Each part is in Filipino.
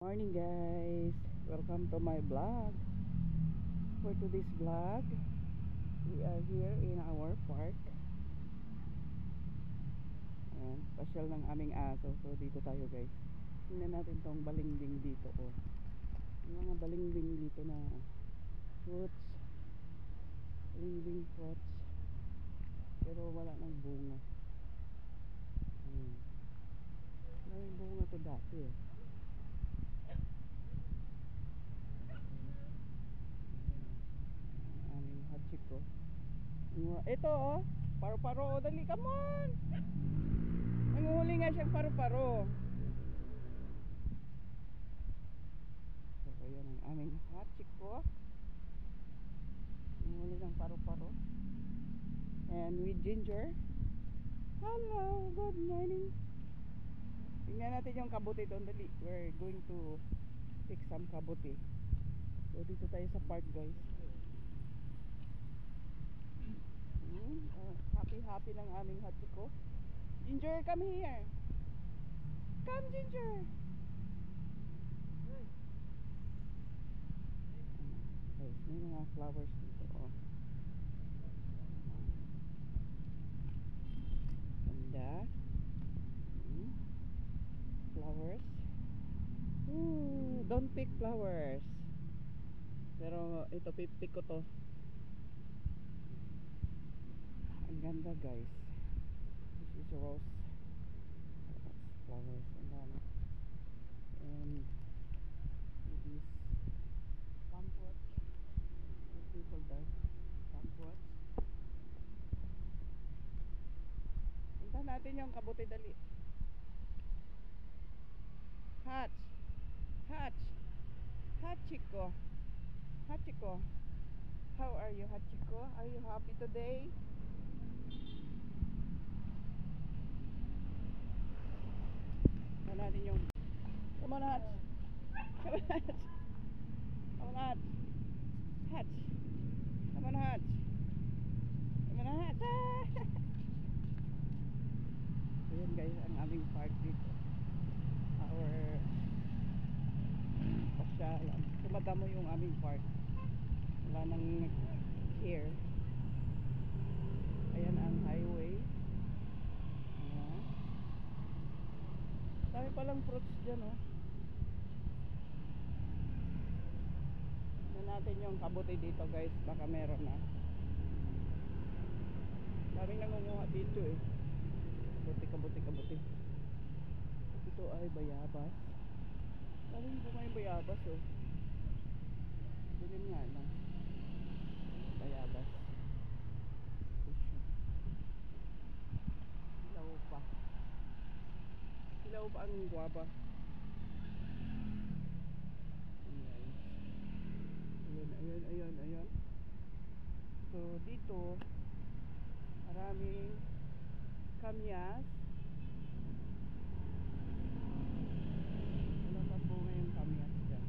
Morning guys, welcome to my vlog. For today's vlog, we are here in our park. Ayan, pasyal ng aming aso. So dito tayo guys. Tingnan natin tong balimbing dito. Oh. Yung mga balimbing dito na fruits. Balimbing fruits. Pero wala nang bunga. May bunga to dati eh. Aming hachiko. Ito oh, paru-paro. Dali, come on. Nanguhuli nga siyang paru-paro. So ayan ang aming hachiko. Nanguhuli ng paru-paro. And with Ginger. Hello, good morning. Tingnan natin yung kabuti doon. Dali, we're going to pick some kabuti. So dito tayo sa park guys. Happy ng aming hachiko. Ginger, come here. Come Ginger. Guys, may mga flowers dito oh. Ganda. Flowers. Ooh, don't pick flowers. Pero ito pick ko to. Ang ganda guys. This is rose flowers. Ang dami. And this pampot. What do you call that? Pampot. Punta natin yung kabuti dali. Hatch. Hatch. Hachiko. Hachiko. How are you Hachiko? Are you happy today? Punta natin yung come on Hatch. Come on Hatch. Come on Hatch. Hatch. Come on Hatch. Come on Hatch. Ayan guys ang aming park dito. Our pasyalan. Sumadamo yung aming park. Wala nang here. Ayan ang highway. Ayan. Dami palang fruits dyan oh. Tignan natin yung kabuti dito guys. Baka meron na. Daming nangunguha dito eh. Kabuti. Ito ay bayabas. Daming bunga yung bayabas oh. Dilim nga lang. Bayabas. Hilaw pa ang guwaba. Ayan. So dito maraming kamyas. Wala pa bunga yung kamyas dyan.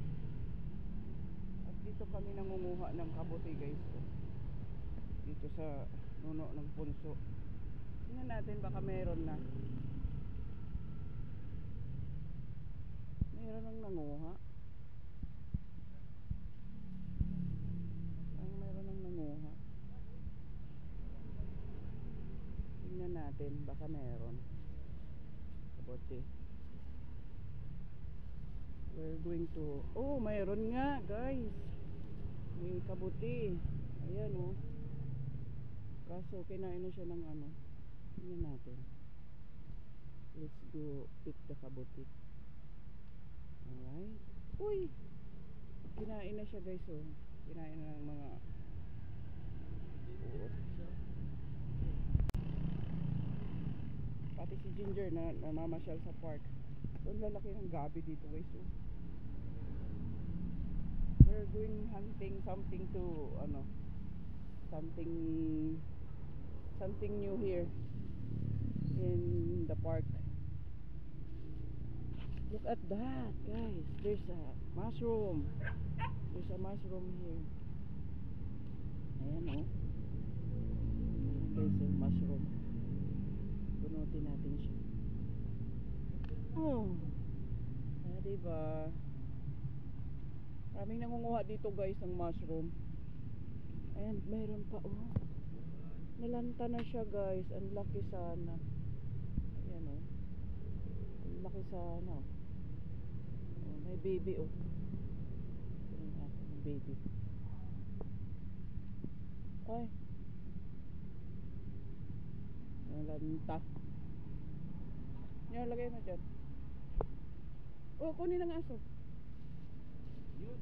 At dito kami nangunguha ng kabuti guys oh. Dito sa nuno ng punso. Tingnan natin baka meron na. Meron nang nanguha. Ang meron nang nanguha. Tingnan natin baka meron. Kabuti. We're going to oh mayroon nga guys. May kabuti. Ayan oh. Kaso kinain na siya ng ano. Tingnan natin. Let's go pick the kabuti. Alright. Uy! Kinain na siya guys oh. Kinain na ng mga pati si Ginger na namamasyal sa park. So lalaki ng gabi dito guys oh. We're going hunting something to ano, something new here in the park. Look at that guys. There's a mushroom. There's a mushroom here. Ayan oh. There's a mushroom. Punutin natin siya. Oh. Diba? Maraming nangunguha dito guys ng mushroom. Ayan, meron pa oh. Nalanta na siya guys. Ang laki sana. Ayan oh. Ang laki sana oh. Oh, may baby oh. Ayan ah, may baby. Ay. Nalanta. Yan, lagay mo dyan. Oh, kunin ang aso. Yun.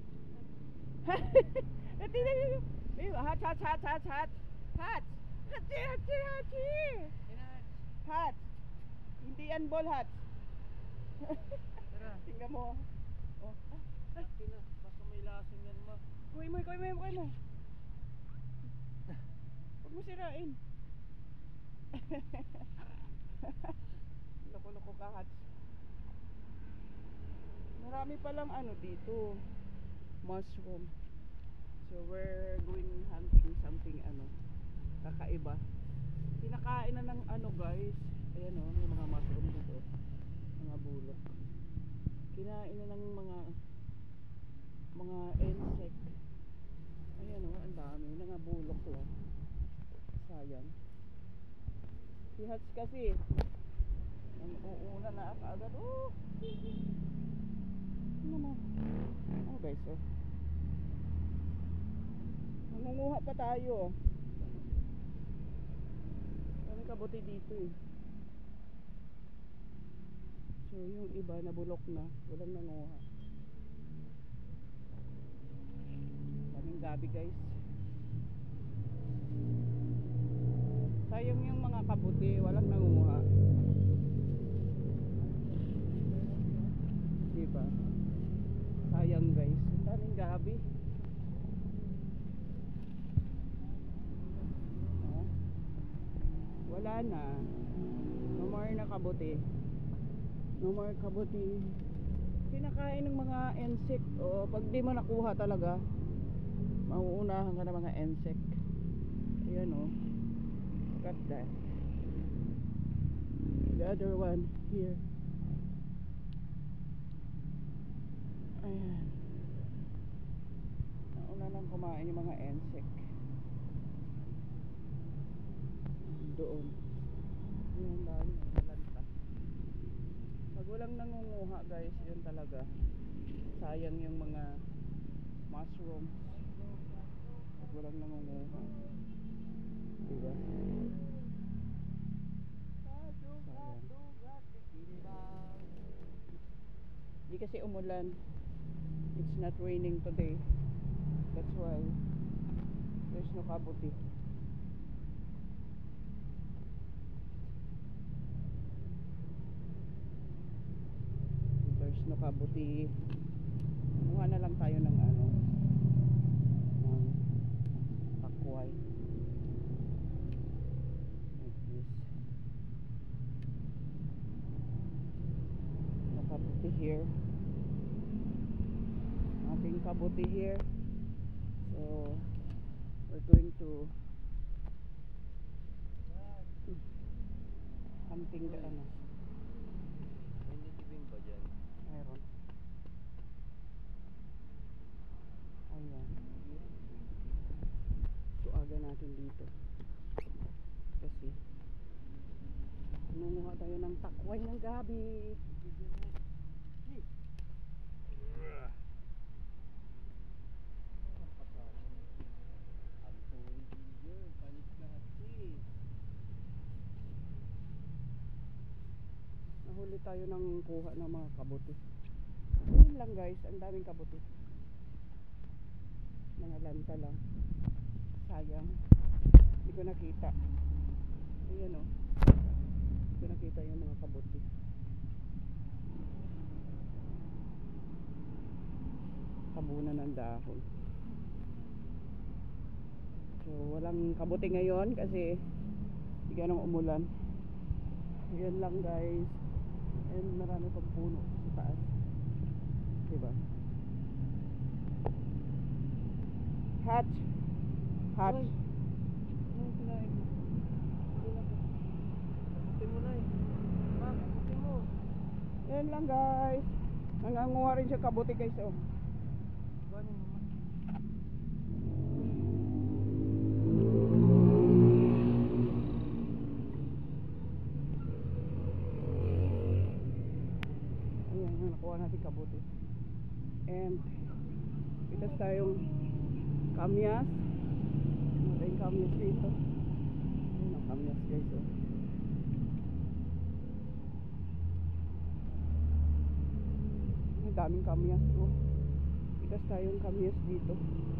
Tingnan niyo. Hatch, hatch, hatch, hatch, hatch. Hatch. Hatch, hatch, hatch. Hatch. Hindi yan ball, hatch. Tara. Tingnan mo. Oh. Laki na. Baka may lasing yan ma. Kuy mo, kuy mo, kuy mo. Huwag mo sirain. Loko-loko ka, hatch. Marami palang ano dito. Mushroom. So we're going hunting something ano kakaiba. Pinakain na ng ano guys. Ayan oh, may mga mushroom dito. Mga bulok. Kinain na ng mga insect. Ayan oh, ang dami. Mga bulok lang. Sayang. Si Hats kasi ang uuna na agad. Oh! Ano mo? Oh guys oh. Nangunguha pa tayo. Kami kabuti dito eh. So yung iba nabulok na. Walang nanguha. Daming gabi guys. Sayang yung mga kabuti. Walang nanguha. Diba? Sayang guys. Daming gabi. Wala na. No more na kabuti. No more kabuti. Kinakain ng mga insect. O pag di mo nakuha talaga, mauunahan ka ng mga insect. Ayan o. Look at that. The other one here. Ayan. Nauna nang kumain yung mga insect. Doon. Yung dami nalanta. Pag walang nangunguha guys, yun talaga. Sayang yung mga mushrooms. Pag walang nangunguha. Diba? Sayang. Di kasi umulan. It's not raining today. That's why there's no kabuti. There's no kabuti. Kumuha na lang tayo ng ano, ng takway. Like this. No kabuti here. Ating kabuti here. So we're going to hunting the ano. Hindi tibing ba dyan? Mayroon. Ayan. Suaga natin dito. Kasi nangunguha tayo ng takway ng gabi. Nahuli tayo ng kuha ng mga kabuti. Ayun lang guys, ang daming kabuti. Mga lanta lang. Sayang. Hindi ko nakita. Ayan o. Hindi ko nakita yung mga kabuti. Tabunan ng dahon. So walang kabuti ngayon kasi hindi ganong umulan. Ayan lang guys. And marami pang puno sa taas. Diba? Hatch. Hatch. Ano kinain mo? Kabuti mo na eh. Ma, kabuti mo. Ayan lang guys. Nanganguha rin siya kabuti guys, oh. Kuhanin mo, ma. Ayan, nakuha natin kabuti. And itas tayong kamyas. Ano tayong kamyas dito? Ayan ang kamyas guys, oh. Ang daming kamyas, oh. Itas tayong kamyas dito.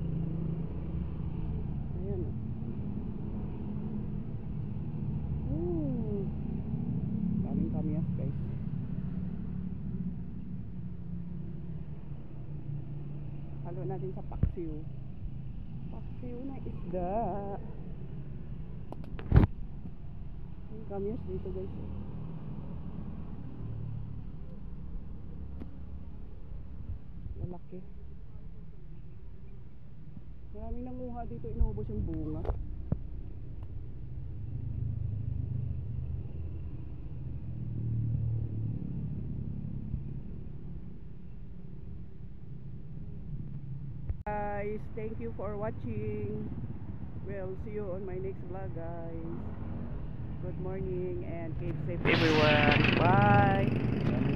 Ayan, oh. Daming kamyas guys. Halo natin sa paksiw. Paksiw na isda. Yung kamyas dito guys. Lalaki. Maraming nanguha dito, inuubos yung bunga. Guys, thank you for watching. We'll see you on my next vlog guys. Good morning and keep safe everyone. Bye.